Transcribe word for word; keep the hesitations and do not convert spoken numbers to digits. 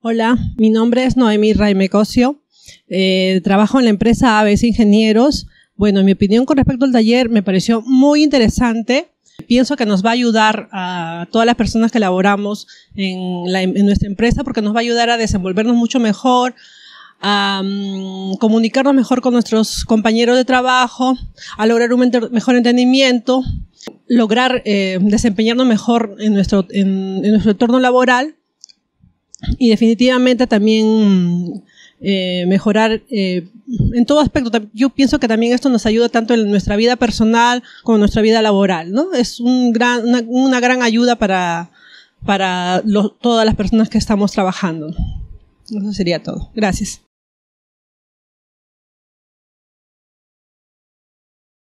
Hola, mi nombre es Noemi Raime Cosio. Eh, trabajo en la empresa A B S Ingenieros. Bueno, mi opinión con respecto al taller me pareció muy interesante. Pienso que nos va a ayudar a todas las personas que laboramos en, la, en nuestra empresa, porque nos va a ayudar a desenvolvernos mucho mejor, a um, comunicarnos mejor con nuestros compañeros de trabajo, a lograr un mejor entendimiento, lograr eh, desempeñarnos mejor en nuestro, en, en nuestro entorno laboral y definitivamente también eh, mejorar eh, en todo aspecto. Yo pienso que también esto nos ayuda tanto en nuestra vida personal como en nuestra vida laboral, ¿no? Es un gran, una, una gran ayuda para, para lo, todas las personas que estamos trabajando. Eso sería todo. Gracias.